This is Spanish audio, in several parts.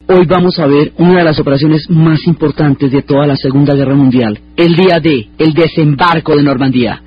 Hoy vamos a ver una de las operaciones más importantes de toda la Segunda Guerra Mundial, el día D, el desembarco de Normandía.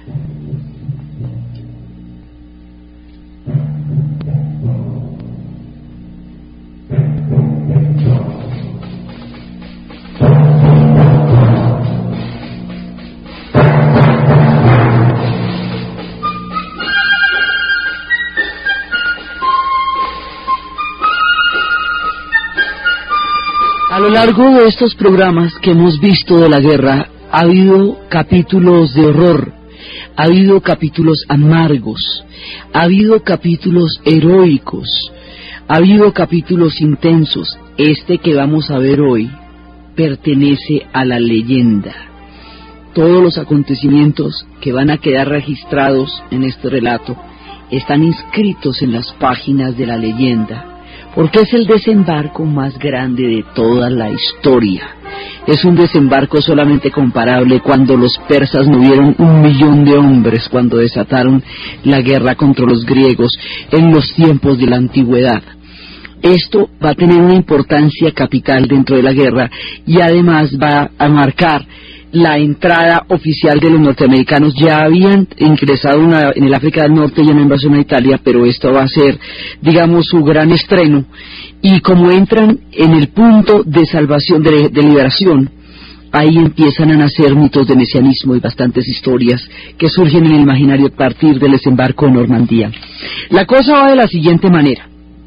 A lo largo de estos programas que hemos visto de la guerra, ha habido capítulos de horror, ha habido capítulos amargos, ha habido capítulos heroicos, ha habido capítulos intensos. Este que vamos a ver hoy pertenece a la leyenda. Todos los acontecimientos que van a quedar registrados en este relato están inscritos en las páginas de la leyenda, porque es el desembarco más grande de toda la historia. Es un desembarco solamente comparable cuando los persas movieron 1 millón de hombres cuando desataron la guerra contra los griegos en los tiempos de la antigüedad. Esto va a tener una importancia capital dentro de la guerra y además va a marcar la entrada oficial de los norteamericanos. Ya habían ingresado en el África del Norte y en la invasión a Italia, pero esto va a ser, digamos, su gran estreno. Y como entran en el punto de salvación, de liberación, ahí empiezan a nacer mitos de mesianismo y bastantes historias que surgen en el imaginario a partir del desembarco de Normandía. La cosa va de la siguiente manera.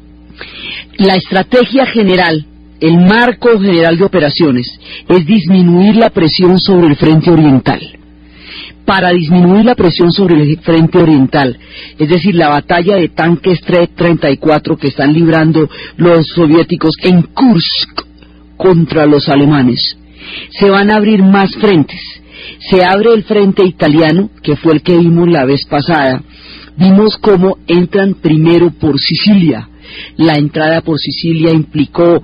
La estrategia general, el marco general de operaciones, es disminuir la presión sobre el frente oriental. Para disminuir la presión sobre el frente oriental, es decir, la batalla de tanques T-34 que están librando los soviéticos en Kursk contra los alemanes, se van a abrir más frentes. Se abre el frente italiano, que fue el que vimos la vez pasada. Vimos cómo entran primero por Sicilia. La entrada por Sicilia implicó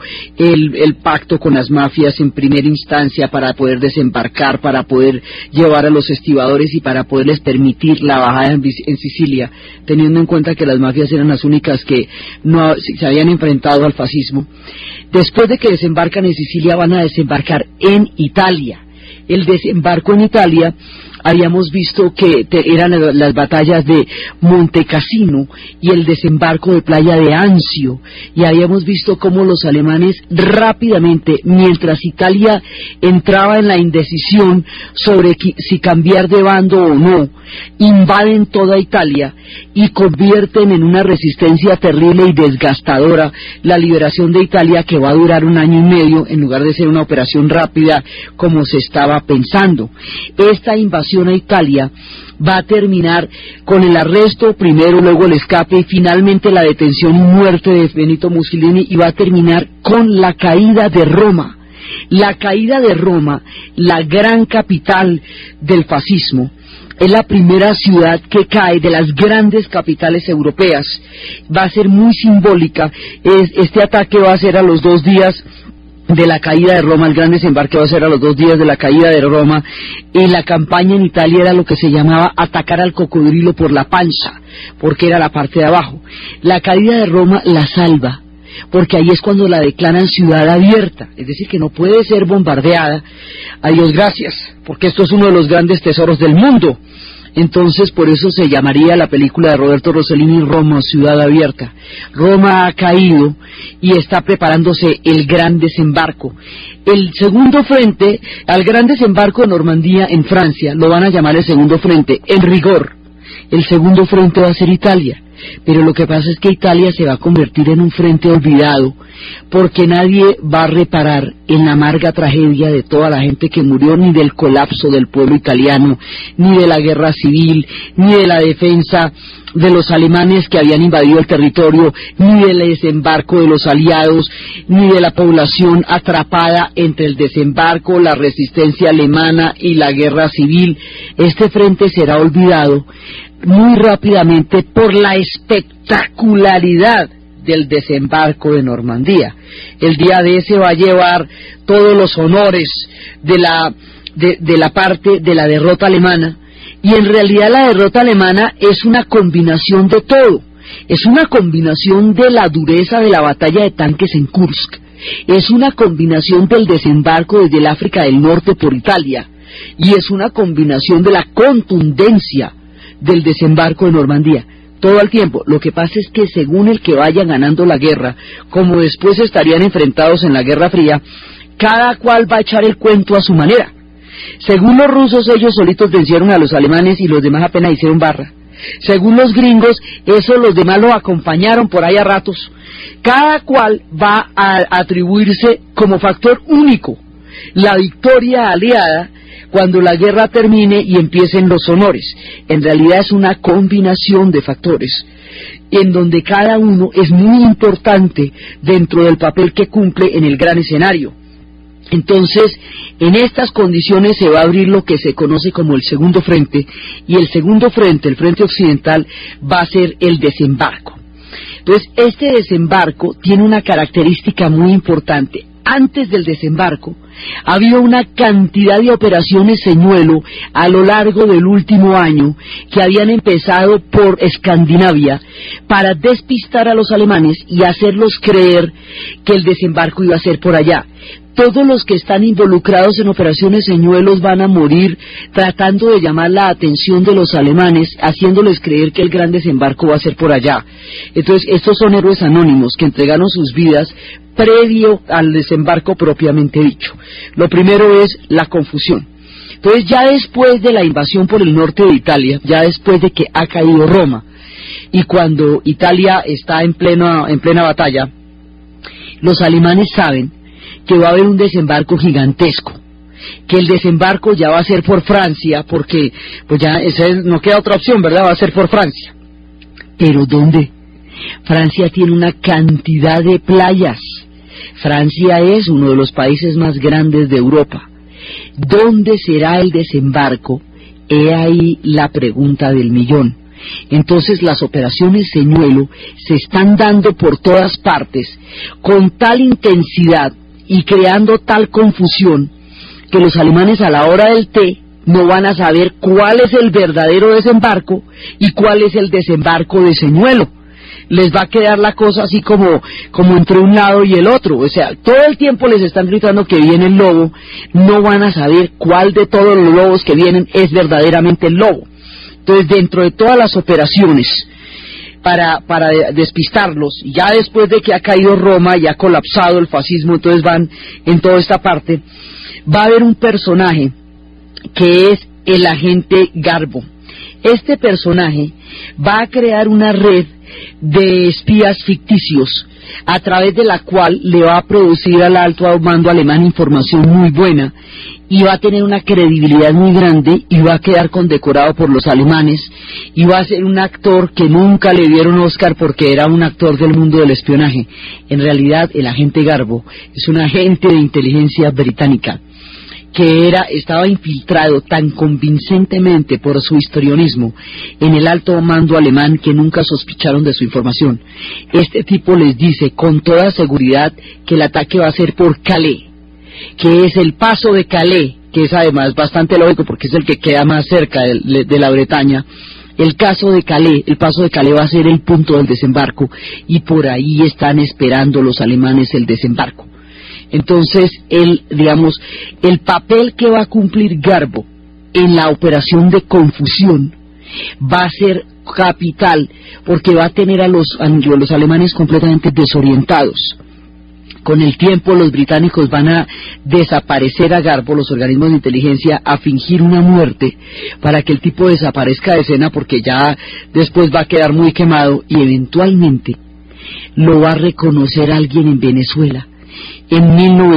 el pacto con las mafias en primera instancia para poder desembarcar, para poder llevar a los estibadores y para poderles permitir la bajada en Sicilia, teniendo en cuenta que las mafias eran las únicas que no se habían enfrentado al fascismo. Después de que desembarcan en Sicilia, van a desembarcar en Italia. El desembarco en Italia, habíamos visto que eran las batallas de Monte Cassino y el desembarco de Playa de Anzio, y habíamos visto cómo los alemanes rápidamente, mientras Italia entraba en la indecisión sobre si cambiar de bando o no, invaden toda Italia y convierten en una resistencia terrible y desgastadora la liberación de Italia, que va a durar 1 año y medio en lugar de ser una operación rápida como se estaba pensando. Esta invasión a Italia va a terminar con el arresto primero, luego el escape y finalmente la detención y muerte de Benito Mussolini, y va a terminar con la caída de Roma. La caída de Roma, la gran capital del fascismo, es la primera ciudad que cae de las grandes capitales europeas. Va a ser muy simbólica. Este ataque va a ser a los 2 días de la caída de Roma. El gran desembarque va a ser a los 2 días de la caída de Roma, y la campaña en Italia era lo que se llamaba atacar al cocodrilo por la panza, porque era la parte de abajo. La caída de Roma la salva, porque ahí es cuando la declaran ciudad abierta, es decir, que no puede ser bombardeada. A Dios gracias, porque esto es uno de los grandes tesoros del mundo. Entonces, por eso se llamaría la película de Roberto Rossellini Roma, ciudad abierta. Roma ha caído y está preparándose el gran desembarco. El segundo frente, al gran desembarco de Normandía en Francia, lo van a llamar el segundo frente. En rigor, el segundo frente va a ser Italia. Pero lo que pasa es que Italia se va a convertir en un frente olvidado, porque nadie va a reparar en la amarga tragedia de toda la gente que murió, ni del colapso del pueblo italiano, ni de la guerra civil, ni de la defensa de los alemanes que habían invadido el territorio, ni del desembarco de los aliados, ni de la población atrapada entre el desembarco, la resistencia alemana y la guerra civil. Este frente será olvidado muy rápidamente por la espectacularidad del desembarco de Normandía. El día de ese va a llevar todos los honores de la parte de la derrota alemana, y en realidad la derrota alemana es una combinación de todo. Es una combinación de la dureza de la batalla de tanques en Kursk, es una combinación del desembarco desde el África del Norte por Italia, y es una combinación de la contundencia del desembarco de Normandía, todo el tiempo. Lo que pasa es que según el que vaya ganando la guerra, como después estarían enfrentados en la Guerra Fría, cada cual va a echar el cuento a su manera. Según los rusos, ellos solitos vencieron a los alemanes y los demás apenas hicieron barra. Según los gringos, eso los demás los acompañaron por ahí a ratos. Cada cual va a atribuirse como factor único la victoria aliada cuando la guerra termine y empiecen los honores. En realidad es una combinación de factores en donde cada uno es muy importante dentro del papel que cumple en el gran escenario. Entonces, en estas condiciones se va a abrir lo que se conoce como el segundo frente, y el segundo frente, el frente occidental, va a ser el desembarco. Entonces, este desembarco tiene una característica muy importante. Antes del desembarco, había una cantidad de operaciones señuelo a lo largo del último año que habían empezado por Escandinavia para despistar a los alemanes y hacerlos creer que el desembarco iba a ser por allá. Todos los que están involucrados en operaciones señuelos van a morir tratando de llamar la atención de los alemanes, haciéndoles creer que el gran desembarco va a ser por allá. Entonces, estos son héroes anónimos que entregaron sus vidas previo al desembarco propiamente dicho. Lo primero es la confusión. Entonces, ya después de la invasión por el norte de Italia, ya después de que ha caído Roma, y cuando Italia está en plena batalla, los alemanes saben que va a haber un desembarco gigantesco, que el desembarco ya va a ser por Francia, porque pues ya no queda otra opción, ¿verdad? Va a ser por Francia. ¿Pero dónde? Francia tiene una cantidad de playas. Francia es uno de los países más grandes de Europa. ¿Dónde será el desembarco? He ahí la pregunta del millón. Entonces las operaciones señuelo se están dando por todas partes con tal intensidad y creando tal confusión que los alemanes a la hora del té no van a saber cuál es el verdadero desembarco y cuál es el desembarco de señuelo. Les va a quedar la cosa así como entre un lado y el otro. O sea, todo el tiempo les están gritando que viene el lobo, no van a saber cuál de todos los lobos que vienen es verdaderamente el lobo. Entonces, dentro de todas las operaciones para despistarlos, ya después de que ha caído Roma y ha colapsado el fascismo, entonces van en toda esta parte, va a haber un personaje que es el agente Garbo. Este personaje va a crear una red de espías ficticios a través de la cual le va a producir al alto mando alemán información muy buena y va a tener una credibilidad muy grande y va a quedar condecorado por los alemanes y va a ser un actor que nunca le dieron Oscar porque era un actor del mundo del espionaje. En realidad el agente Garbo es un agente de inteligencia británica que estaba infiltrado tan convincentemente por su histrionismo en el alto mando alemán que nunca sospecharon de su información. Este tipo les dice con toda seguridad que el ataque va a ser por Calais, que es el paso de Calais, que es además bastante lógico porque es el que queda más cerca de la Bretaña. El paso de Calais va a ser el punto del desembarco y por ahí están esperando los alemanes el desembarco. Entonces, el papel que va a cumplir Garbo en la operación de confusión va a ser capital, porque va a tener a los alemanes completamente desorientados. Con el tiempo los británicos van a desaparecer a Garbo, los organismos de inteligencia, a fingir una muerte para que el tipo desaparezca de escena porque ya después va a quedar muy quemado y eventualmente lo va a reconocer alguien en Venezuela. En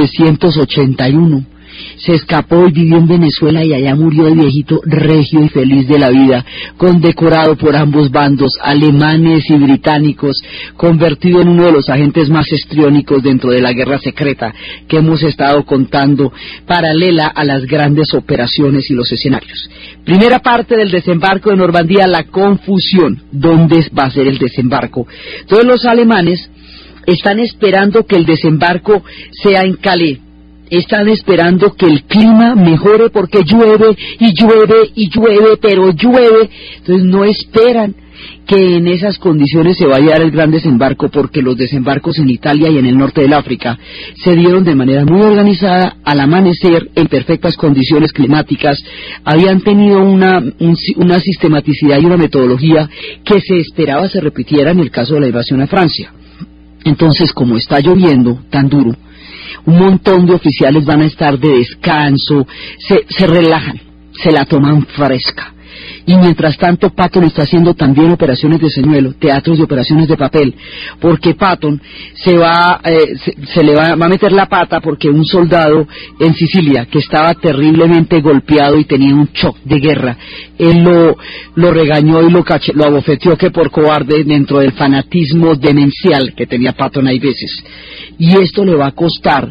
1981 se escapó y vivió en Venezuela y allá murió de viejito regio y feliz de la vida, condecorado por ambos bandos, alemanes y británicos, convertido en uno de los agentes más histriónicos dentro de la guerra secreta que hemos estado contando, paralela a las grandes operaciones y los escenarios. Primera parte del desembarco de Normandía, la confusión. ¿Dónde va a ser el desembarco? Entonces los alemanes están esperando que el desembarco sea en Calais. Están esperando que el clima mejore porque llueve y llueve y llueve, pero llueve. Entonces no esperan que en esas condiciones se vaya a dar el gran desembarco, porque los desembarcos en Italia y en el norte del África se dieron de manera muy organizada, al amanecer, en perfectas condiciones climáticas, habían tenido una sistematicidad y una metodología que se esperaba se repitiera en el caso de la invasión a Francia. Entonces, como está lloviendo tan duro, un montón de oficiales van a estar de descanso, se relajan, se la toman fresca. Y mientras tanto Patton está haciendo también operaciones de señuelo, teatros de operaciones de papel, porque Patton se le va a meter la pata porque un soldado en Sicilia que estaba terriblemente golpeado y tenía un shock de guerra, él lo regañó y lo abofeteó que por cobarde, dentro del fanatismo demencial que tenía Patton hay veces. Y esto le va a costar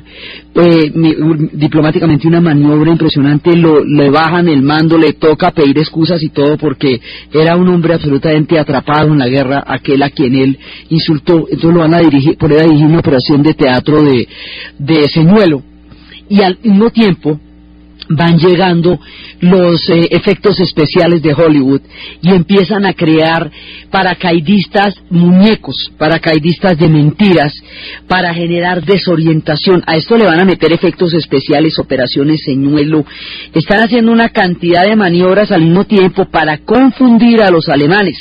diplomáticamente una maniobra impresionante, le bajan el mando, le toca pedir excusas y todo, porque era un hombre absolutamente atrapado en la guerra, aquel a quien él insultó. Entonces lo van a poner a dirigir una operación de teatro de señuelo, y al mismo tiempo van llegando los efectos especiales de Hollywood y empiezan a crear paracaidistas muñecos, paracaidistas de mentiras, para generar desorientación. A esto le van a meter efectos especiales, operaciones señuelo. Están haciendo una cantidad de maniobras al mismo tiempo para confundir a los alemanes.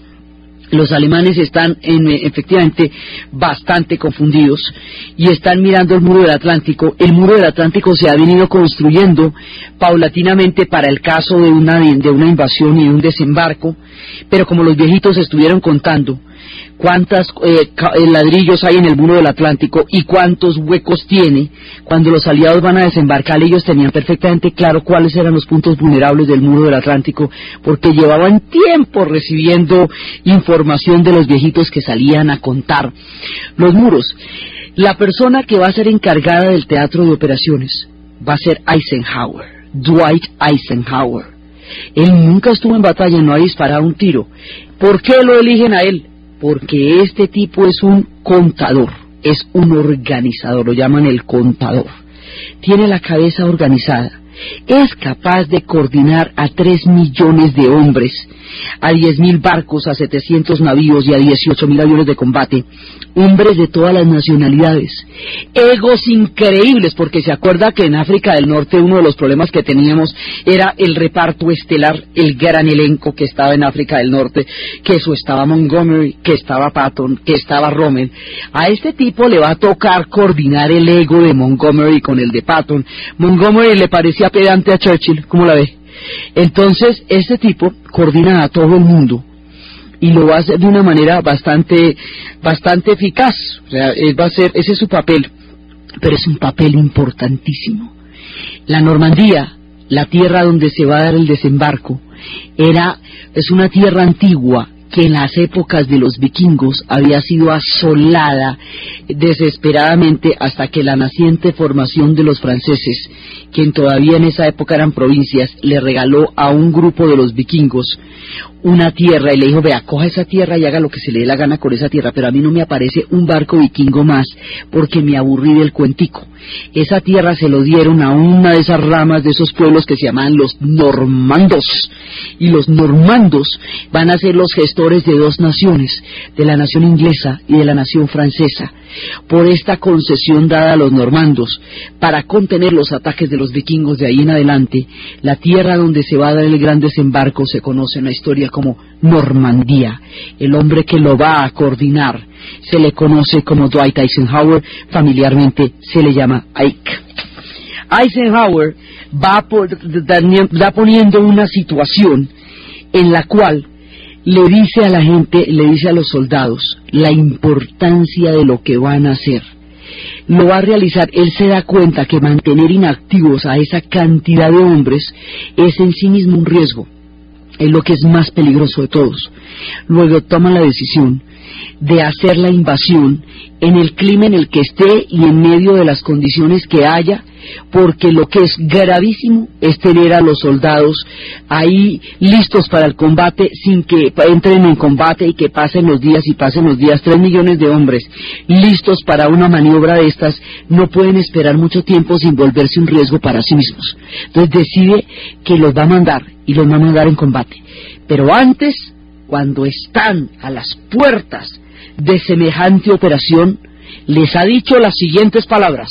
Los alemanes están efectivamente bastante confundidos y están mirando el muro del Atlántico. El muro del Atlántico se ha venido construyendo paulatinamente para el caso de una invasión y un desembarco, pero como los viejitos estuvieron contando cuántos ladrillos hay en el muro del Atlántico y cuántos huecos tiene, cuando los aliados van a desembarcar, ellos tenían perfectamente claro cuáles eran los puntos vulnerables del muro del Atlántico, porque llevaban tiempo recibiendo información de los viejitos que salían a contar los muros. La persona que va a ser encargada del teatro de operaciones va a ser Eisenhower, Dwight Eisenhower. Él nunca estuvo en batalla, no ha disparado un tiro. ¿Por qué lo eligen a él? Porque este tipo es un contador, es un organizador, lo llaman el contador. Tiene la cabeza organizada, es capaz de coordinar a 3 millones de hombres, a 10.000 barcos, a 700 navíos y a 18.000 aviones de combate, hombres de todas las nacionalidades, egos increíbles, porque se acuerda que en África del Norte uno de los problemas que teníamos era el reparto estelar, el gran elenco que estaba en África del Norte, que eso estaba Montgomery, que estaba Patton, que estaba Rommel. A este tipo le va a tocar coordinar el ego de Montgomery con el de Patton. Montgomery le parecía pedante a Churchill, ¿cómo la ve? Entonces este tipo coordina a todo el mundo y lo va a hacer de una manera bastante eficaz. O sea, él va a hacer, ese es su papel, pero es un papel importantísimo. La Normandía, la tierra donde se va a dar el desembarco, es una tierra antigua que en las épocas de los vikingos había sido asolada desesperadamente hasta que la naciente formación de los franceses, quien todavía en esa época eran provincias, le regaló a un grupo de los vikingos una tierra y le dijo: vea, coja esa tierra y haga lo que se le dé la gana con esa tierra, pero a mí no me aparece un barco vikingo más porque me aburrí del cuentico. Esa tierra se lo dieron a una de esas ramas de esos pueblos que se llamaban los normandos, y los normandos van a ser los gestores de 2 naciones, de la nación inglesa y de la nación francesa. Por esta concesión dada a los normandos para contener los ataques de los vikingos de ahí en adelante, la tierra donde se va a dar el gran desembarco se conoce en la historia como Normandía. El hombre que lo va a coordinar se le conoce como Dwight Eisenhower, familiarmente se le llama Ike. Eisenhower va poniendo una situación en la cual le dice a la gente, le dice a los soldados la importancia de lo que van a hacer. Lo va a realizar. Él se da cuenta que mantener inactivos a esa cantidad de hombres es en sí mismo un riesgo, es lo que es más peligroso de todos. Luego toma la decisión de hacer la invasión en el clima en el que esté y en medio de las condiciones que haya, porque lo que es gravísimo es tener a los soldados ahí listos para el combate sin que entren en combate y que pasen los días y pasen los días. 3 millones de hombres listos para una maniobra de estas no pueden esperar mucho tiempo sin volverse un riesgo para sí mismos. Entonces decide que los va a mandar y los va a mandar en combate, pero antes cuando están a las puertas de semejante operación, les ha dicho las siguientes palabras.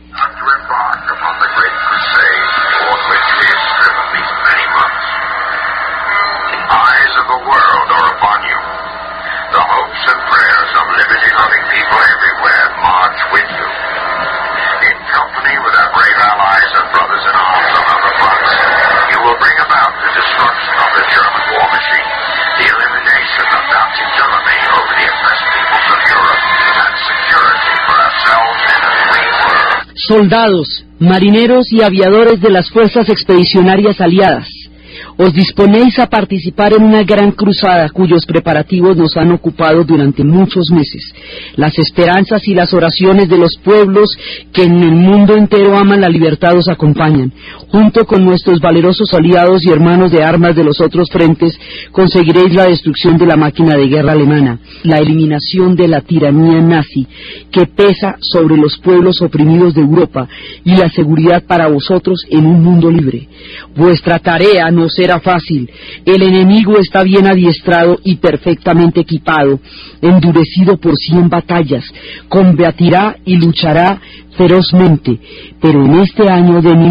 Soldados, marineros y aviadores de las fuerzas expedicionarias aliadas, os disponéis a participar en una gran cruzada cuyos preparativos nos han ocupado durante muchos meses. Las esperanzas y las oraciones de los pueblos que en el mundo entero aman la libertad os acompañan. Junto con nuestros valerosos aliados y hermanos de armas de los otros frentes, conseguiréis la destrucción de la máquina de guerra alemana, la eliminación de la tiranía nazi que pesa sobre los pueblos oprimidos de Europa y la seguridad para vosotros en un mundo libre. Vuestra tarea no será fácil. El enemigo está bien adiestrado y perfectamente equipado, endurecido por 100 batallas, combatirá y luchará ferozmente, pero en este año de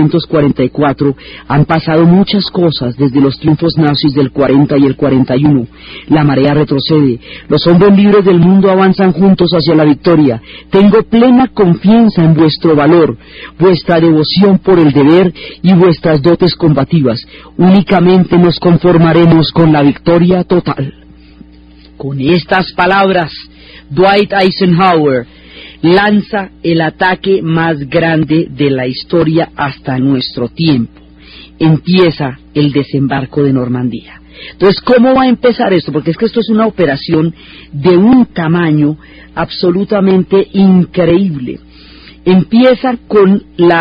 1944 han pasado muchas cosas desde los triunfos nazis del 40 y el 41. La marea retrocede, los hombres libres del mundo avanzan juntos hacia la victoria. Tengo plena confianza en vuestro valor, vuestra devoción por el deber y vuestras dotes combativas. Únicamente nos conformaremos con la victoria total. Con estas palabras, Dwight Eisenhower lanza el ataque más grande de la historia hasta nuestro tiempo. Empieza el desembarco de Normandía. Entonces, ¿cómo va a empezar esto? Porque es que esto es una operación de un tamaño absolutamente increíble. Empieza con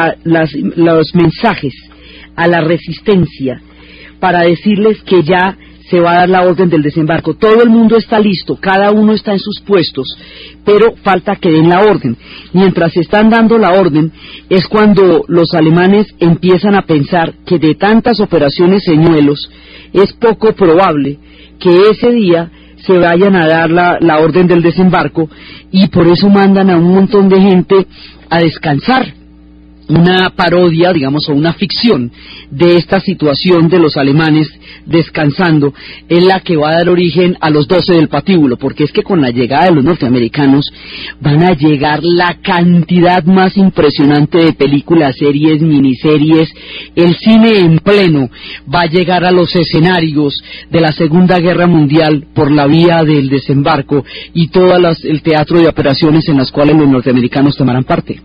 los mensajes a la resistencia para decirles que ya se va a dar la orden del desembarco. Todo el mundo está listo, cada uno está en sus puestos, pero falta que den la orden. Mientras están dando la orden, es cuando los alemanes empiezan a pensar que de tantas operaciones señuelos, es poco probable que ese día se vayan a dar la orden del desembarco, y por eso mandan a un montón de gente a descansar. Una parodia, digamos, o una ficción de esta situación de los alemanes descansando, es la que va a dar origen a los 12 del patíbulo, porque es que con la llegada de los norteamericanos van a llegar la cantidad más impresionante de películas, series, miniseries. El cine en pleno va a llegar a los escenarios de la Segunda Guerra Mundial por la vía del desembarco y todo el teatro de operaciones en las cuales los norteamericanos tomarán parte.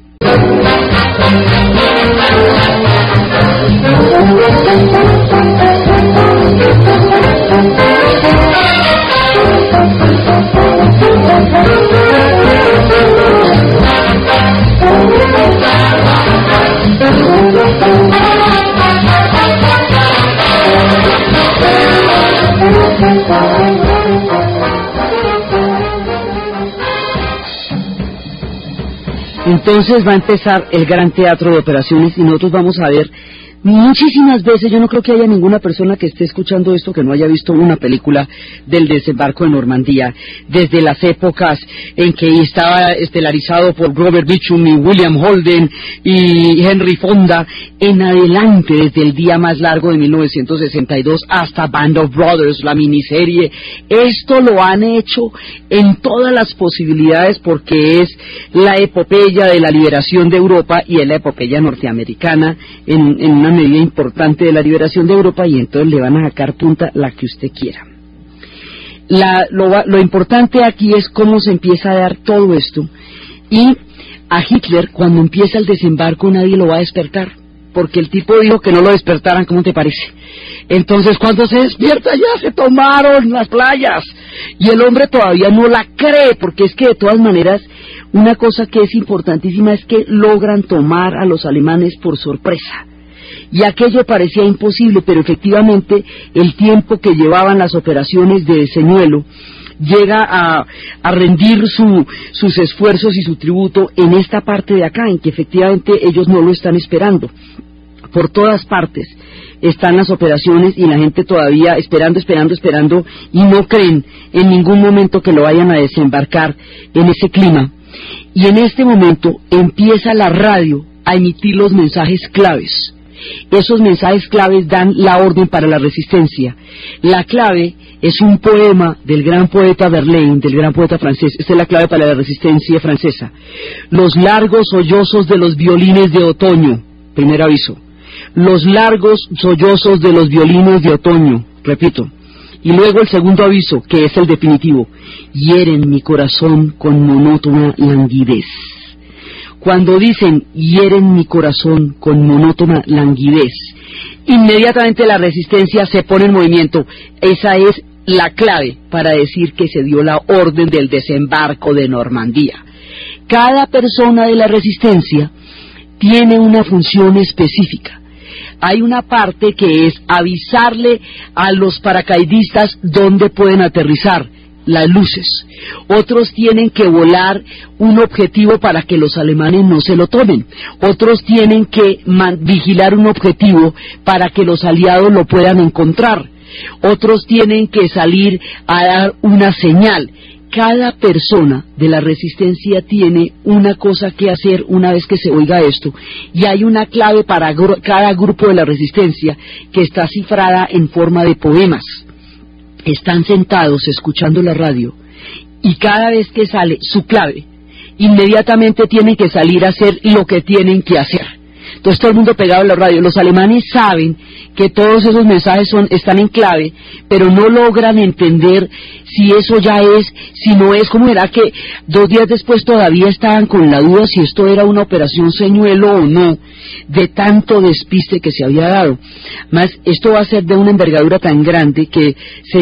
Entonces va a empezar el gran teatro de operaciones y nosotros vamos a ver muchísimas veces, yo no creo que haya ninguna persona que esté escuchando esto que no haya visto una película del desembarco de Normandía, desde las épocas en que estaba estelarizado por Robert Mitchum y William Holden y Henry Fonda, en adelante, desde el día más largo de 1962 hasta Band of Brothers, la miniserie. Esto lo han hecho en todas las posibilidades porque es la epopeya de la liberación de Europa y es la epopeya norteamericana en una medida importante de la liberación de Europa, y entonces le van a sacar punta la que usted quiera. Lo importante aquí es cómo se empieza a dar todo esto, y a Hitler, cuando empieza el desembarco, nadie lo va a despertar, porque el tipo dijo que no lo despertaran. ¿Cómo te parece? Entonces, cuando se despierta, ya se tomaron las playas, y el hombre todavía no la cree, porque es que de todas maneras, una cosa que es importantísima es que logran tomar a los alemanes por sorpresa. Y aquello parecía imposible, pero efectivamente el tiempo que llevaban las operaciones de señuelo llega a rendir sus esfuerzos y su tributo en esta parte de acá, en que efectivamente ellos no lo están esperando. Por todas partes están las operaciones y la gente todavía esperando y no creen en ningún momento que lo vayan a desembarcar en ese clima. Y en este momento empieza la radio a emitir los mensajes claves. Esos mensajes claves dan la orden para la resistencia. La clave es un poema del gran poeta Verlaine, del gran poeta francés. Esta es la clave para la resistencia francesa. Los largos sollozos de los violines de otoño. Primer aviso. Los largos sollozos de los violines de otoño. Repito. Y luego el segundo aviso, que es el definitivo. Hieren mi corazón con monótona languidez. Cuando dicen hieren mi corazón con monótona languidez, inmediatamente la resistencia se pone en movimiento. Esa es la clave para decir que se dio la orden del desembarco de Normandía. Cada persona de la resistencia tiene una función específica. Hay una parte que es avisarle a los paracaidistas dónde pueden aterrizar, las luces. Otros tienen que volar un objetivo para que los alemanes no se lo tomen. Otros tienen que vigilar un objetivo para que los aliados lo puedan encontrar. Otros tienen que salir a dar una señal. Cada persona de la resistencia tiene una cosa que hacer una vez que se oiga esto, y hay una clave para cada grupo de la resistencia que está cifrada en forma de poemas. Están sentados escuchando la radio y cada vez que sale su clave, inmediatamente tienen que salir a hacer lo que tienen que hacer. Entonces todo el mundo pegado a la radio. Los alemanes saben que todos esos mensajes están en clave, pero no logran entender si eso ya es, si no es. Como era que 2 días después todavía estaban con la duda si esto era una operación señuelo o no, de tanto despiste que se había dado. Más, esto va a ser de una envergadura tan grande que se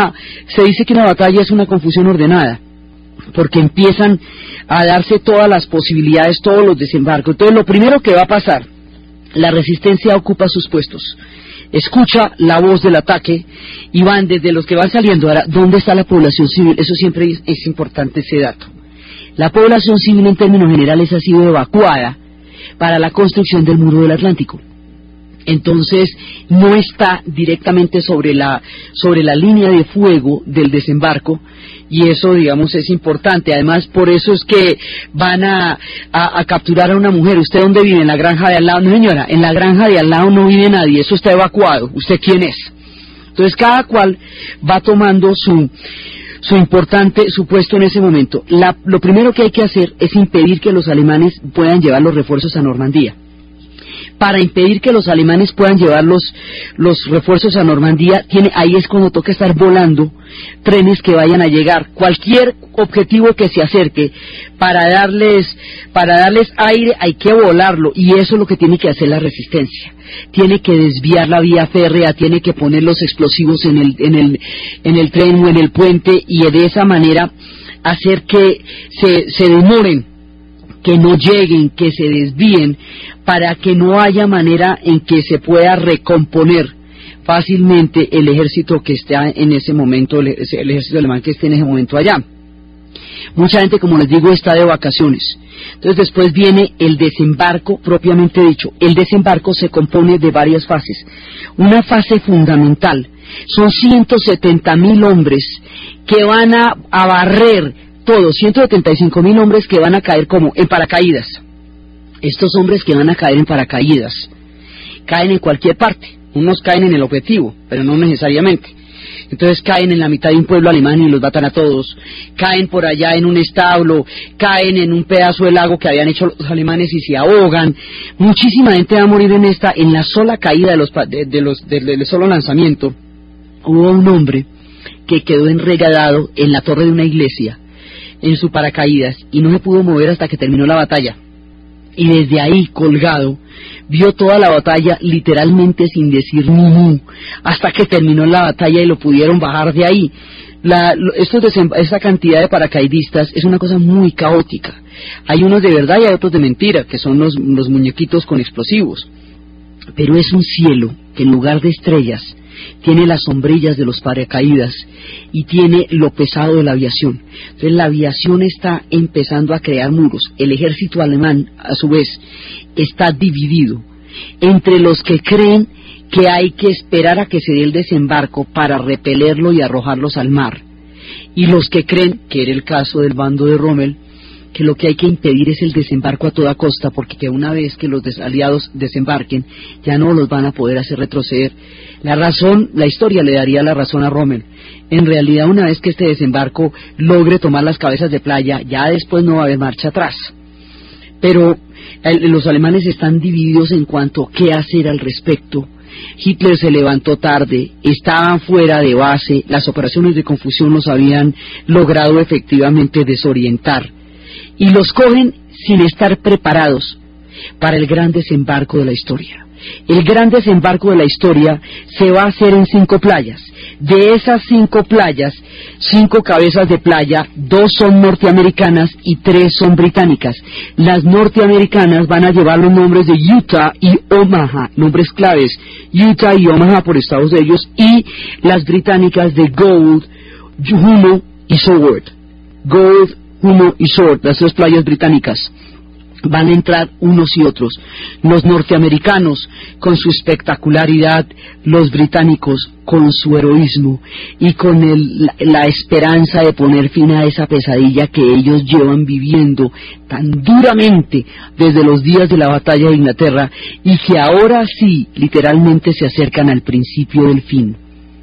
dice que una batalla es una confusión ordenada, porque empiezan a darse todas las posibilidades, todos los desembarcos. Entonces lo primero que va a pasar, la resistencia ocupa sus puestos, escucha la voz del ataque y van desde los que van saliendo. Ahora, ¿dónde está la población civil? Eso siempre es importante, ese dato. La población civil en términos generales ha sido evacuada para la construcción del muro del Atlántico. Entonces no está directamente sobre la línea de fuego del desembarco, y eso, digamos, es importante. Además, por eso es que van a capturar a una mujer. ¿Usted dónde vive? ¿En la granja de al lado? No, señora, en la granja de al lado no vive nadie, eso está evacuado. ¿Usted quién es? Entonces cada cual va tomando su puesto en ese momento. Lo primero que hay que hacer es impedir que los alemanes puedan llevar los refuerzos a Normandía. Para impedir que los alemanes puedan llevar los refuerzos a Normandía, ahí es cuando toca estar volando trenes que vayan a llegar. Cualquier objetivo que se acerque, para darles aire hay que volarlo, y eso es lo que tiene que hacer la resistencia. Tiene que desviar la vía férrea, tiene que poner los explosivos en el tren o en el puente, y de esa manera hacer que se demoren, que no lleguen, que se desvíen, para que no haya manera en que se pueda recomponer fácilmente el ejército que está en ese momento, el ejército alemán que esté en ese momento allá. Mucha gente, como les digo, está de vacaciones. Entonces después viene el desembarco propiamente dicho. El desembarco se compone de varias fases. Una fase fundamental, son 170.000 hombres que van a barrer todos, 175.000 hombres que van a caer como en paracaídas. Estos hombres que van a caer en paracaídas caen en cualquier parte. Unos caen en el objetivo, pero no necesariamente. Entonces caen en la mitad de un pueblo alemán y los matan a todos. Caen por allá en un establo, caen en un pedazo de lago que habían hecho los alemanes y se ahogan. Muchísima gente va a morir en la sola caída del solo lanzamiento. Hubo un hombre que quedó enregadado en la torre de una iglesia, en su paracaídas, y no se pudo mover hasta que terminó la batalla. Y desde ahí, colgado, vio toda la batalla literalmente sin decir ni mu, hasta que terminó la batalla y lo pudieron bajar de ahí. Esta cantidad de paracaidistas es una cosa muy caótica. Hay unos de verdad y hay otros de mentira, que son los muñequitos con explosivos. Pero es un cielo que en lugar de estrellas tiene las sombrillas de los paracaídas y tiene lo pesado de la aviación. Entonces la aviación está empezando a crear muros. El ejército alemán, a su vez, está dividido entre los que creen que hay que esperar a que se dé el desembarco para repelerlo y arrojarlos al mar. Y los que creen, que era el caso del bando de Rommel, que lo que hay que impedir es el desembarco a toda costa, porque que una vez que los aliados desembarquen, ya no los van a poder hacer retroceder. La historia le daría la razón a Rommel. En realidad, una vez que este desembarco logre tomar las cabezas de playa, ya después no va a haber marcha atrás. Pero los alemanes están divididos en cuanto a qué hacer al respecto. Hitler se levantó tarde, estaban fuera de base, las operaciones de confusión los habían logrado efectivamente desorientar, y los cogen sin estar preparados para el gran desembarco de la historia. El gran desembarco de la historia se va a hacer en 5 playas. De esas 5 playas, 5 cabezas de playa, 2 son norteamericanas y 3 son británicas. Las norteamericanas van a llevar los nombres de Utah y Omaha, nombres claves, Utah y Omaha por estados de ellos, y las británicas de Gold, Juno y Seward. Gold, Juno y Sword, las 3 playas británicas. Van a entrar unos y otros, los norteamericanos con su espectacularidad, los británicos con su heroísmo y con la esperanza de poner fin a esa pesadilla que ellos llevan viviendo tan duramente desde los días de la batalla de Inglaterra, y que ahora sí literalmente se acercan al principio del fin.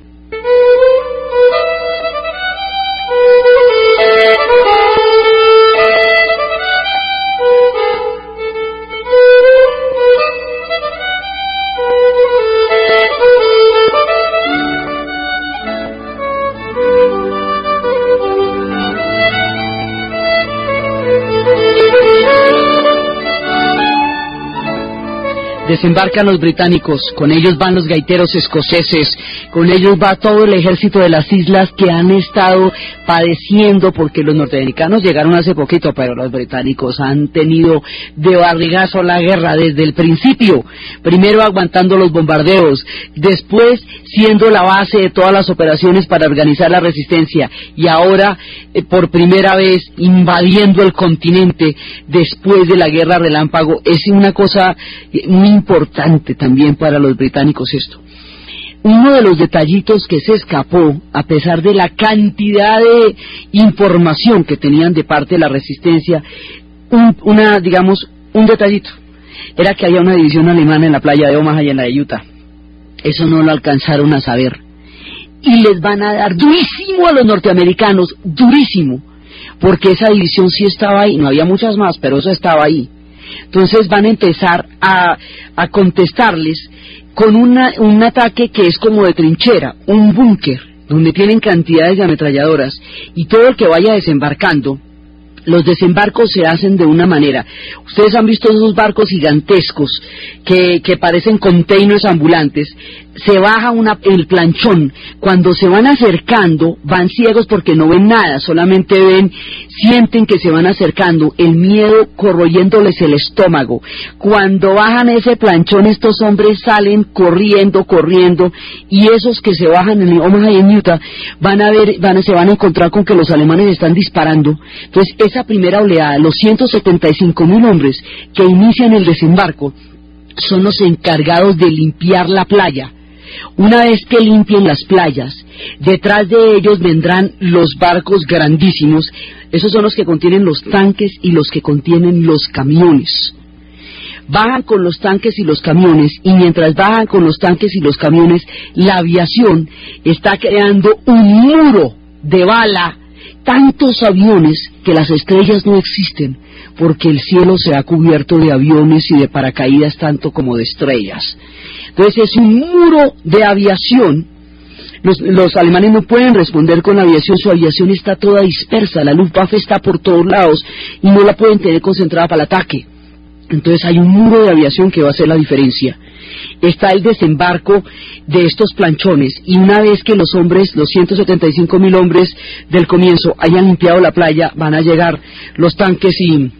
Desembarcan los británicos, con ellos van los gaiteros escoceses, con ellos va todo el ejército de las islas que han estado padeciendo, porque los norteamericanos llegaron hace poquito, pero los británicos han tenido de barrigazo la guerra desde el principio, primero aguantando los bombardeos, después siendo la base de todas las operaciones para organizar la resistencia, y ahora por primera vez invadiendo el continente después de la guerra relámpago. Es una cosa muy importante también para los británicos esto. Uno de los detallitos que se escapó, a pesar de la cantidad de información que tenían de parte de la resistencia, un detallito, era que había una división alemana en la playa de Omaha y en la de Utah. Eso no lo alcanzaron a saber. Y les van a dar durísimo a los norteamericanos, durísimo, porque esa división sí estaba ahí, no había muchas más, pero eso estaba ahí. Entonces van a empezar a contestarles con un ataque que es como de trinchera, un búnker, donde tienen cantidades de ametralladoras, y todo el que vaya desembarcando, los desembarcos se hacen de una manera. Ustedes han visto esos barcos gigantescos que parecen containers ambulantes. Se baja el planchón. Cuando se van acercando, van ciegos porque no ven nada, solamente sienten que se van acercando, el miedo corroyéndoles el estómago. Cuando bajan ese planchón, estos hombres salen corriendo, y esos que se bajan en Omaha y en Utah se van a encontrar con que los alemanes están disparando. Entonces, esa primera oleada, los 175,000 hombres que inician el desembarco, son los encargados de limpiar la playa. Una vez que limpien las playas, detrás de ellos vendrán los barcos grandísimos. Esos son los que contienen los tanques y los que contienen los camiones. Bajan con los tanques y los camiones, y mientras bajan con los tanques y los camiones, la aviación está creando un muro de bala, tantos aviones que las estrellas no existen, porque el cielo se ha cubierto de aviones y de paracaídas tanto como de estrellas. Entonces es un muro de aviación. Los alemanes no pueden responder con aviación, su aviación está toda dispersa, la Luftwaffe está por todos lados y no la pueden tener concentrada para el ataque. Entonces hay un muro de aviación que va a hacer la diferencia. Está el desembarco de estos planchones, y una vez que los 175,000 hombres del comienzo hayan limpiado la playa, van a llegar los tanques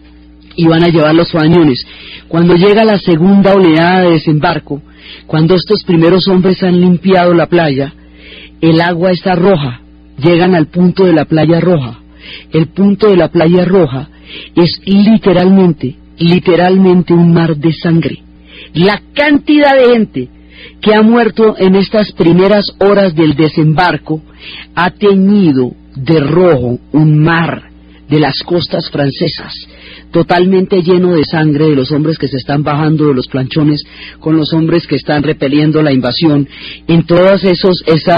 y van a llevar los cañones. Cuando llega la segunda oleada de desembarco, cuando estos primeros hombres han limpiado la playa, el agua está roja, llegan al punto de la playa roja. El punto de la playa roja es literalmente un mar de sangre. La cantidad de gente que ha muerto en estas primeras horas del desembarco ha teñido de rojo un mar de las costas francesas, totalmente lleno de sangre de los hombres que se están bajando de los planchones con los hombres que están repeliendo la invasión, en todos esos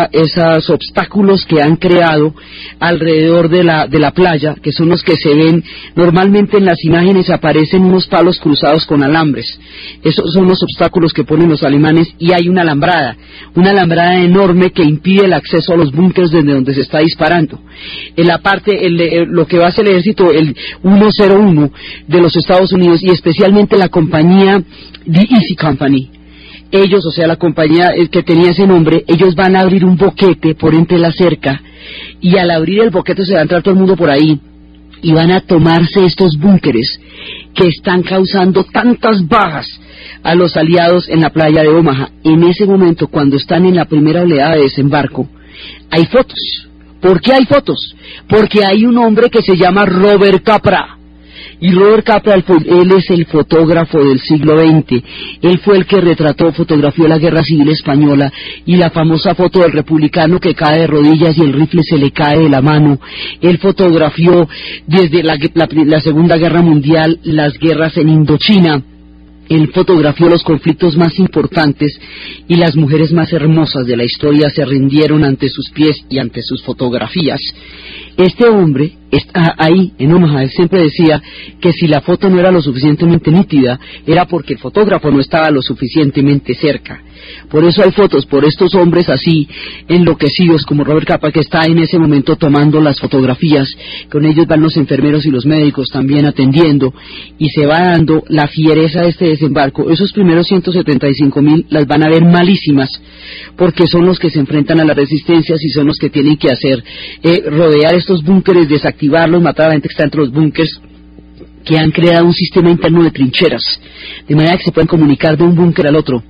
obstáculos que han creado alrededor de la playa, que son los que se ven normalmente en las imágenes. Aparecen unos palos cruzados con alambres. Esos son los obstáculos que ponen los alemanes, y hay una alambrada enorme que impide el acceso a los búnkers desde donde se está disparando. En la parte, lo que va a hacer el ejército, el 101 de los Estados Unidos, y especialmente la compañía The Easy Company, ellos, o sea, la compañía que tenía ese nombre, ellos van a abrir un boquete por entre la cerca, y al abrir el boquete se va a entrar todo el mundo por ahí, y van a tomarse estos búnkeres que están causando tantas bajas a los aliados en la playa de Omaha. En ese momento, cuando están en la primera oleada de desembarco, hay fotos. ¿Por qué hay fotos? Porque hay un hombre que se llama Robert Capra. Y Robert Capra, él es el fotógrafo del siglo XX. Él fue el que fotografió la Guerra Civil Española, y la famosa foto del republicano que cae de rodillas y el rifle se le cae de la mano. Él fotografió desde la Segunda Guerra Mundial las guerras en Indochina. Él fotografió los conflictos más importantes, y las mujeres más hermosas de la historia se rindieron ante sus pies y ante sus fotografías. Este hombre está ahí en Omaha. Él siempre decía que si la foto no era lo suficientemente nítida, era porque el fotógrafo no estaba lo suficientemente cerca. Por eso hay fotos por estos hombres así enloquecidos como Robert Capa, que está en ese momento tomando las fotografías. Con ellos van los enfermeros y los médicos también atendiendo, y se va dando la fiereza de este desembarco. Esos primeros 175,000 las van a ver malísimas, porque son los que se enfrentan a las resistencias y son los que tienen que hacer rodear estos búnkeres, desactivarlos, matar a la gente que está entre los búnkers, que han creado un sistema interno de trincheras, de manera que se pueden comunicar de un búnker al otro,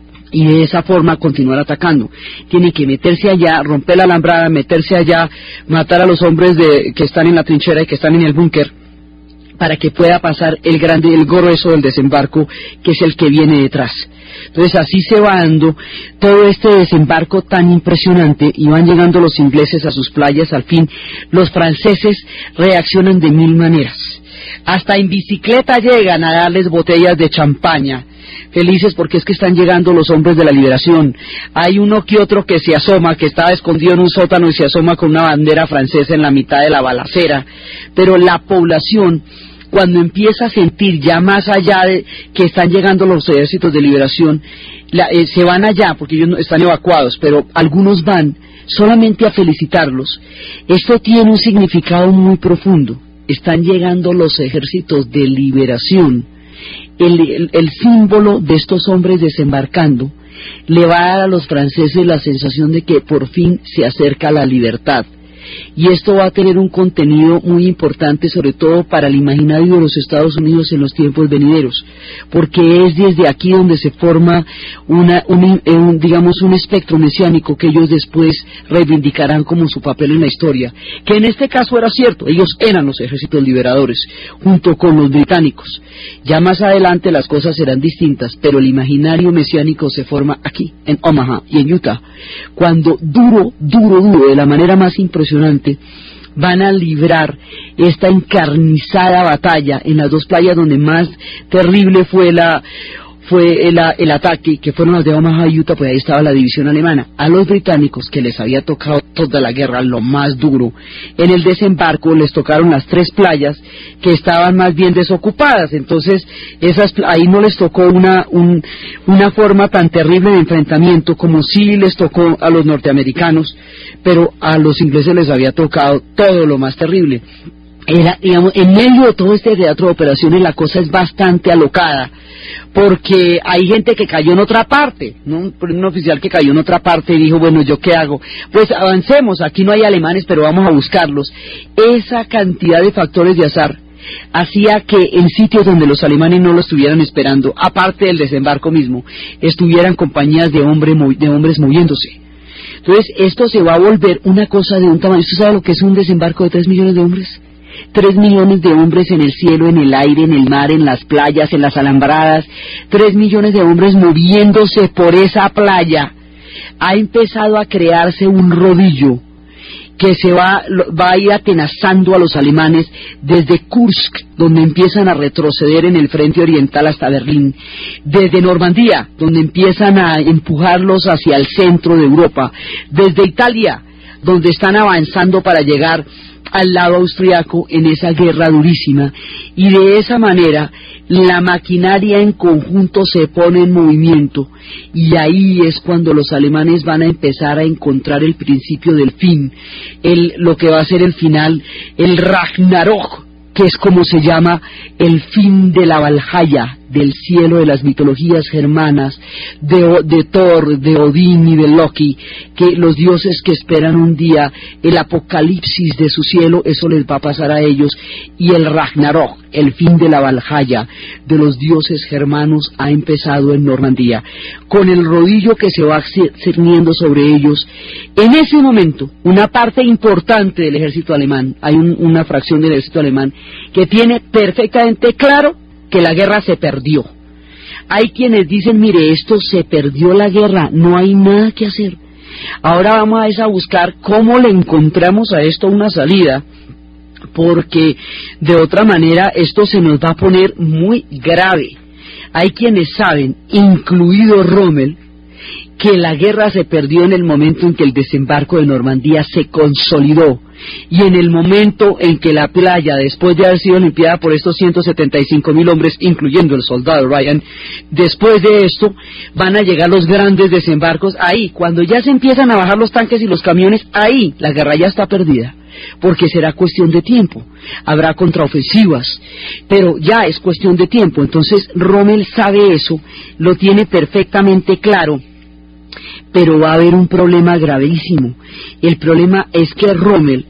y de esa forma continuar atacando. Tienen que meterse allá, romper la alambrada, meterse allá, matar a los hombres que están en la trinchera y que están en el búnker, para que pueda pasar el grueso del desembarco, que es el que viene detrás. Entonces así se va dando todo este desembarco tan impresionante, y van llegando los ingleses a sus playas. Al fin los franceses reaccionan de mil maneras. Hasta en bicicleta llegan a darles botellas de champaña, felices porque es que están llegando los hombres de la liberación. Hay uno que otro que se asoma, que estaba escondido en un sótano y se asoma con una bandera francesa en la mitad de la balacera. Pero la población, cuando empieza a sentir ya más allá de que están llegando los ejércitos de liberación, se van allá porque ellos no están evacuados, pero algunos van solamente a felicitarlos. Esto tiene un significado muy profundo. Están llegando los ejércitos de liberación. El símbolo de estos hombres desembarcando le va a dar a los franceses la sensación de que por fin se acerca la libertad. Y esto va a tener un contenido muy importante, sobre todo para el imaginario de los Estados Unidos en los tiempos venideros, porque es desde aquí donde se forma un espectro mesiánico que ellos después reivindicarán como su papel en la historia, que en este caso era cierto. Ellos eran los ejércitos liberadores junto con los británicos. Ya más adelante las cosas serán distintas, pero el imaginario mesiánico se forma aquí, en Omaha y en Utah, cuando duro, de la manera más impresionante, van a librar esta encarnizada batalla en las dos playas donde más terrible fue el ataque, que fueron las de Omaha y Utah. Pues ahí estaba la división alemana. A los británicos, que les había tocado toda la guerra lo más duro, en el desembarco les tocaron las tres playas que estaban más bien desocupadas. Entonces ahí no les tocó una forma tan terrible de enfrentamiento como sí les tocó a los norteamericanos, pero a los ingleses les había tocado todo lo más terrible. En medio de todo este teatro de operaciones la cosa es bastante alocada, porque hay gente que cayó en otra parte, ¿no? Un oficial que cayó en otra parte y dijo, bueno, ¿yo qué hago? Pues avancemos, aquí no hay alemanes, pero vamos a buscarlos. Esa cantidad de factores de azar hacía que en sitios donde los alemanes no lo estuvieran esperando, aparte del desembarco mismo, estuvieran compañías de hombres moviéndose. Entonces esto se va a volver una cosa de un tamaño. ¿Usted sabe lo que es un desembarco de 3 millones de hombres? 3 millones de hombres en el cielo, en el aire, en el mar, en las playas, en las alambradas, 3 millones de hombres moviéndose por esa playa. Ha empezado a crearse un rodillo que va a ir atenazando a los alemanes desde Kursk, donde empiezan a retroceder en el frente oriental hasta Berlín, desde Normandía, donde empiezan a empujarlos hacia el centro de Europa, desde Italia, donde están avanzando para llegar al lado austriaco en esa guerra durísima, y de esa manera la maquinaria en conjunto se pone en movimiento, y ahí es cuando los alemanes van a empezar a encontrar el principio del fin, lo que va a ser el final, el Ragnarok, que es como se llama el fin de la Valhalla, del cielo de las mitologías germanas, de Thor, de Odín y de Loki, que los dioses que esperan un día el apocalipsis de su cielo, eso les va a pasar a ellos, y el Ragnarok, el fin de la Valhalla de los dioses germanos, ha empezado en Normandía, con el rodillo que se va cerniendo sobre ellos. En ese momento, una parte importante del ejército alemán, hay una fracción del ejército alemán que tiene perfectamente claro que la guerra se perdió. Hay quienes dicen, mire, esto se perdió la guerra, no hay nada que hacer. Ahora vamos a buscar cómo le encontramos a esto una salida, porque de otra manera esto se nos va a poner muy grave. Hay quienes saben, incluido Rommel, que la guerra se perdió en el momento en que el desembarco de Normandía se consolidó, y en el momento en que la playa, después de haber sido limpiada por estos 175.000 hombres, incluyendo el soldado Ryan, después de esto van a llegar los grandes desembarcos. Ahí, cuando ya se empiezan a bajar los tanques y los camiones, ahí la guerra ya está perdida, porque será cuestión de tiempo, habrá contraofensivas, pero ya es cuestión de tiempo. Entonces Rommel sabe eso, lo tiene perfectamente claro, pero va a haber un problema gravísimo. El problema es que Rommel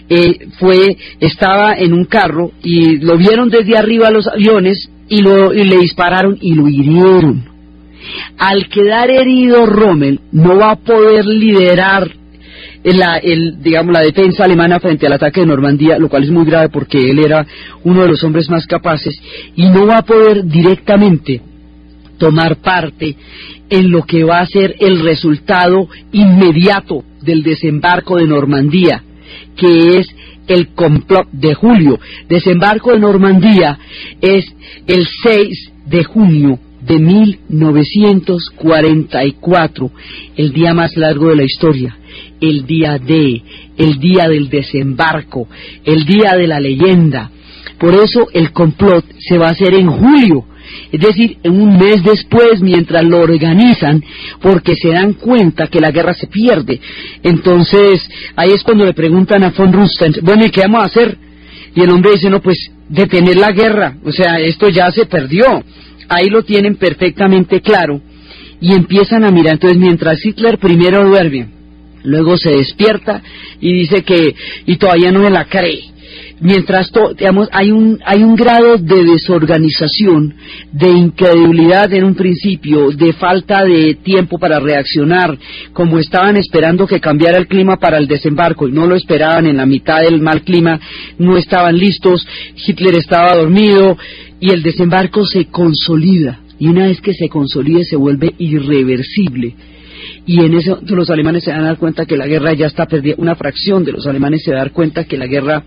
estaba en un carro y lo vieron desde arriba los aviones y le dispararon y lo hirieron. Al quedar herido Rommel no va a poder liderar la defensa alemana frente al ataque de Normandía, lo cual es muy grave porque él era uno de los hombres más capaces, y no va a poder directamente tomar parte en lo que va a ser el resultado inmediato del desembarco de Normandía, que es el complot de julio. Desembarco de Normandía es el 6 de junio de 1944, el día más largo de la historia, el día del desembarco, el día de la leyenda. Por eso el complot se va a hacer en julio, es decir, en un mes después, mientras lo organizan, porque se dan cuenta que la guerra se pierde. Entonces, ahí es cuando le preguntan a von Rundstedt, bueno, ¿y qué vamos a hacer? Y el hombre dice, no, pues, detener la guerra, o sea, esto ya se perdió. Ahí lo tienen perfectamente claro, y empiezan a mirar. Entonces, mientras Hitler primero duerme, luego se despierta, y dice y todavía no se la cree. Mientras hay un grado de desorganización, de incredulidad en un principio, de falta de tiempo para reaccionar, como estaban esperando que cambiara el clima para el desembarco y no lo esperaban, en la mitad del mal clima no estaban listos, Hitler estaba dormido y el desembarco se consolida, y una vez que se consolide se vuelve irreversible. Y en eso los alemanes se van a dar cuenta que la guerra ya está perdida, una fracción de los alemanes se va a dar cuenta que la guerra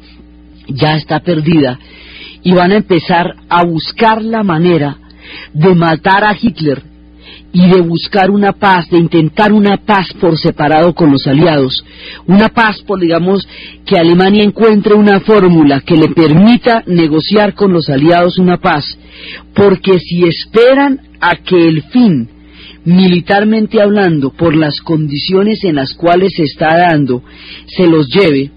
ya está perdida, y van a empezar a buscar la manera de matar a Hitler y de buscar una paz, de intentar una paz por separado con los aliados, una paz digamos, que Alemania encuentre una fórmula que le permita negociar con los aliados una paz, porque si esperan a que el fin, militarmente hablando, por las condiciones en las cuales se está dando, se los lleve,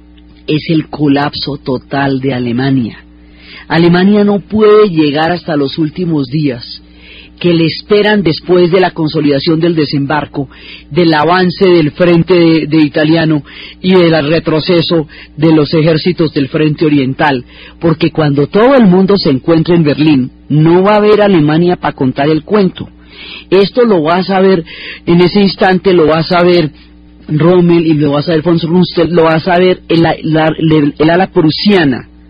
es el colapso total de Alemania. Alemania no puede llegar hasta los últimos días que le esperan después de la consolidación del desembarco, del avance del frente de italiano y del retroceso de los ejércitos del frente oriental, porque cuando todo el mundo se encuentre en Berlín, no va a haber Alemania para contar el cuento. Esto lo va a saber, en ese instante lo va a saber Rommel y lo va a saber von Rundstedt, lo va a saber el ala prusiana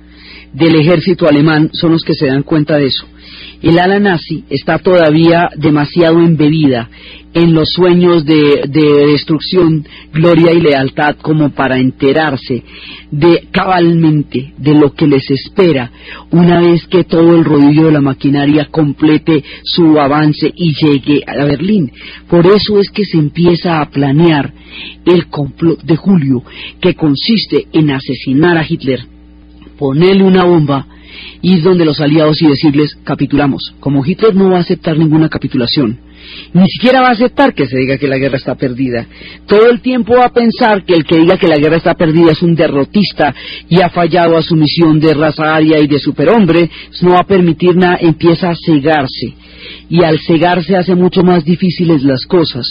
del ejército alemán son los que se dan cuenta de eso. El ala nazi está todavía demasiado embebida en los sueños de destrucción, gloria y lealtad como para enterarse de cabalmente de lo que les espera una vez que todo el rodillo de la maquinaria complete su avance y llegue a Berlín. Por eso es que se empieza a planear el complot de julio, que consiste en asesinar a Hitler, ponerle una bomba, ir donde los aliados y decirles: capitulamos. Como Hitler no va a aceptar ninguna capitulación, ni siquiera va a aceptar que se diga que la guerra está perdida. Todo el tiempo va a pensar que el que diga que la guerra está perdida es un derrotista y ha fallado a su misión de raza aria y de superhombre. No va a permitir nada, empieza a cegarse, y al cegarse hace mucho más difíciles las cosas.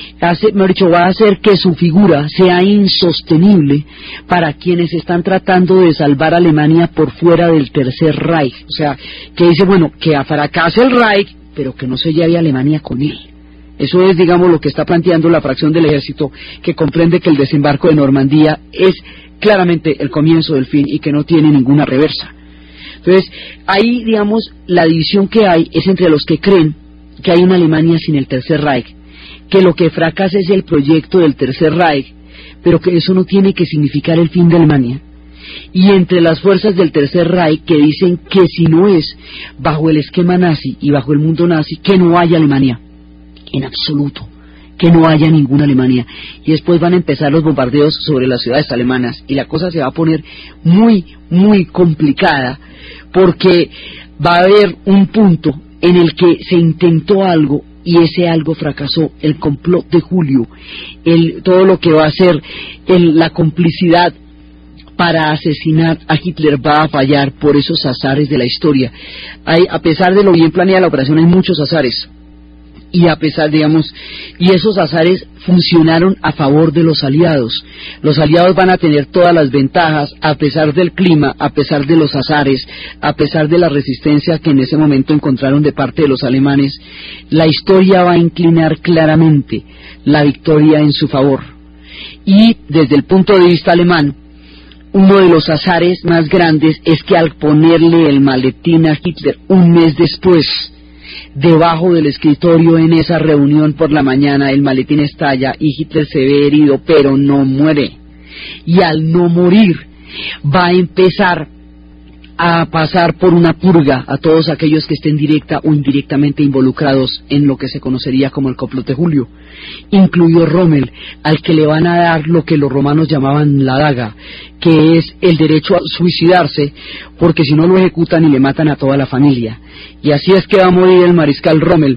Va a hacer que su figura sea insostenible para quienes están tratando de salvar a Alemania por fuera del Tercer Reich. O sea, que dice, bueno, que fracase el Reich, pero que no se lleve a Alemania con él. Eso es, digamos, lo que está planteando la fracción del ejército, que comprende que el desembarco de Normandía es claramente el comienzo del fin y que no tiene ninguna reversa. Entonces, ahí, digamos, la división que hay es entre los que creen que hay una Alemania sin el Tercer Reich, que lo que fracasa es el proyecto del Tercer Reich, pero que eso no tiene que significar el fin de Alemania, y entre las fuerzas del Tercer Reich que dicen que si no es bajo el esquema nazi y bajo el mundo nazi, que no haya Alemania, en absoluto, que no haya ninguna Alemania. Y después van a empezar los bombardeos sobre las ciudades alemanas, y la cosa se va a poner muy, muy complicada, porque va a haber un punto en el que se intentó algo y ese algo fracasó, el complot de julio, todo lo que va a ser la complicidad para asesinar a Hitler va a fallar por esos azares de la historia. A pesar de lo bien planeada la operación, hay muchos azares, y a pesar, digamos, y esos azares funcionaron a favor de los aliados. Los aliados van a tener todas las ventajas, a pesar del clima, a pesar de los azares, a pesar de la resistencia que en ese momento encontraron de parte de los alemanes. La historia va a inclinar claramente la victoria en su favor. Y desde el punto de vista alemán, uno de los azares más grandes es que al ponerle el maletín a Hitler un mes después, debajo del escritorio en esa reunión por la mañana, el maletín estalla y Hitler se ve herido, pero no muere. Y al no morir, va a empezar a pasar por una purga a todos aquellos que estén directa o indirectamente involucrados en lo que se conocería como el complot de julio, incluido Rommel, al que le van a dar lo que los romanos llamaban la daga, que es el derecho a suicidarse, porque si no lo ejecutan y le matan a toda la familia. Y así es que va a morir el mariscal Rommel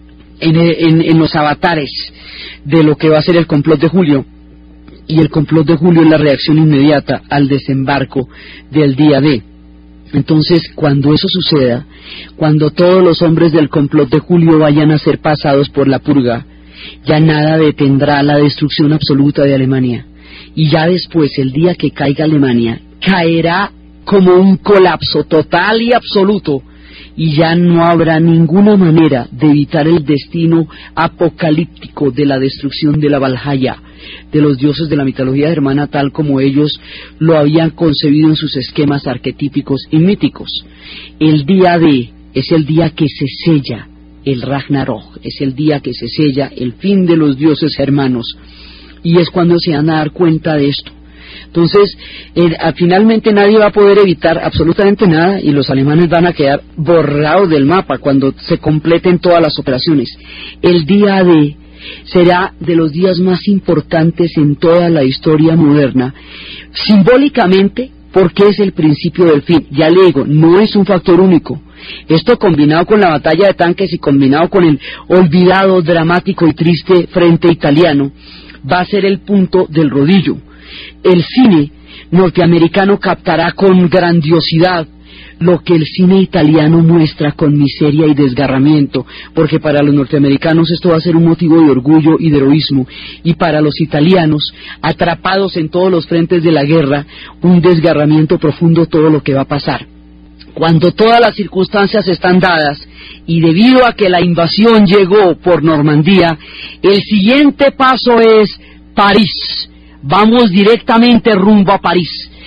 en los avatares de lo que va a ser el complot de julio. Y el complot de julio es la reacción inmediata al desembarco del día D. Entonces, cuando eso suceda, cuando todos los hombres del complot de julio vayan a ser pasados por la purga, ya nada detendrá la destrucción absoluta de Alemania. Y ya después, el día que caiga Alemania, caerá como un colapso total y absoluto, y ya no habrá ninguna manera de evitar el destino apocalíptico de la destrucción de la Valhalla, de los dioses de la mitología germana, tal como ellos lo habían concebido en sus esquemas arquetípicos y míticos. El día D es el día que se sella el Ragnarok, es el día que se sella el fin de los dioses germanos, y es cuando se van a dar cuenta de esto. Entonces, finalmente nadie va a poder evitar absolutamente nada, y los alemanes van a quedar borrados del mapa cuando se completen todas las operaciones. El día D será de los días más importantes en toda la historia moderna, simbólicamente porque es el principio del fin. Ya le digo, no es un factor único. Esto, combinado con la batalla de tanques y combinado con el olvidado, dramático y triste frente italiano, va a ser el punto del rodillo. El cine norteamericano captará con grandiosidad lo que el cine italiano muestra con miseria y desgarramiento, porque para los norteamericanos esto va a ser un motivo de orgullo y de heroísmo, y para los italianos, atrapados en todos los frentes de la guerra, un desgarramiento profundo todo lo que va a pasar. Cuando todas las circunstancias están dadas, y debido a que la invasión llegó por Normandía, el siguiente paso es París. Vamos directamente rumbo a París.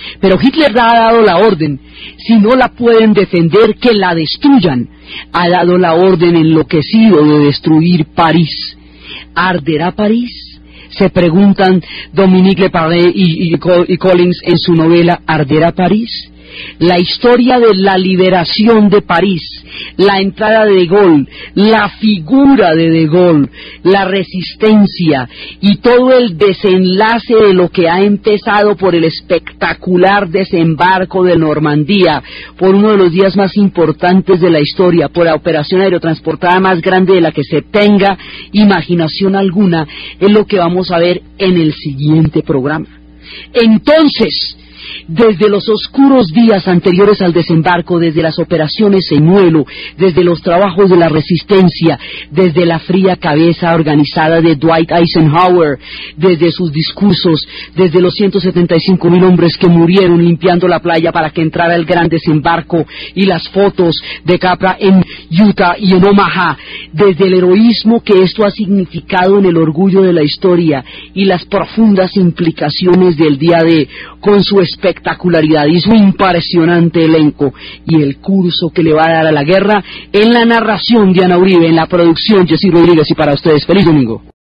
Pero Hitler ha dado la orden, si no la pueden defender, que la destruyan. Ha dado la orden enloquecido de destruir París. ¿Arderá París? Se preguntan Dominique Leparé y Collins en su novela ¿Arderá París? La historia de la liberación de París, la entrada de Gaulle, la figura de Gaulle, la resistencia y todo el desenlace de lo que ha empezado por el espectacular desembarco de Normandía, por uno de los días más importantes de la historia, por la operación aerotransportada más grande de la que se tenga imaginación alguna, es lo que vamos a ver en el siguiente programa. Entonces, desde los oscuros días anteriores al desembarco, desde las operaciones Señuelo, desde los trabajos de la resistencia, desde la fría cabeza organizada de Dwight Eisenhower, desde sus discursos, desde los 175,000 hombres que murieron limpiando la playa para que entrara el gran desembarco y las fotos de Capra en Utah y en Omaha, desde el heroísmo que esto ha significado en el orgullo de la historia y las profundas implicaciones del día D, con su espectacularidad y su impresionante elenco y el curso que le va a dar a la guerra, en la narración Diana Uribe, en la producción Jessy Rodríguez, y para ustedes, feliz domingo.